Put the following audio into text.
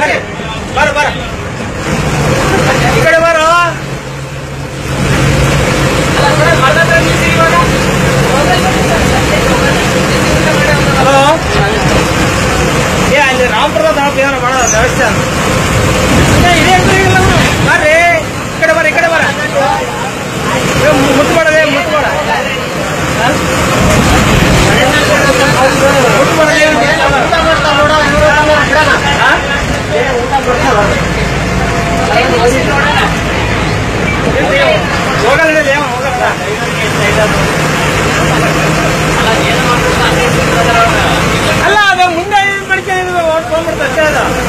ಬರ ಬರ ಈ ಕಡೆ ಬರೋ. ಹಲೋ, ಅಲ್ಲಿ ರಾಮಪುರದ ದಾವಣ ಮಾಡೋದು ದೇವಸ್ಥಾನ ಇದೇ ಬರ್ರಿ. ಈ ಕಡೆ ಬರ, ಈ ಕಡೆ ಬರ. ಮುಟ್ಬೇಡ ಮುಟ್ಬೇಡ ಅಲ್ಲ ಅದು ಮುಂದೆ ಮಡಿಕೆ ಓಟ್ ತೊಗೊಂಡ್ಬಿಡ್ತು ಅಷ್ಟೇ ಅದು.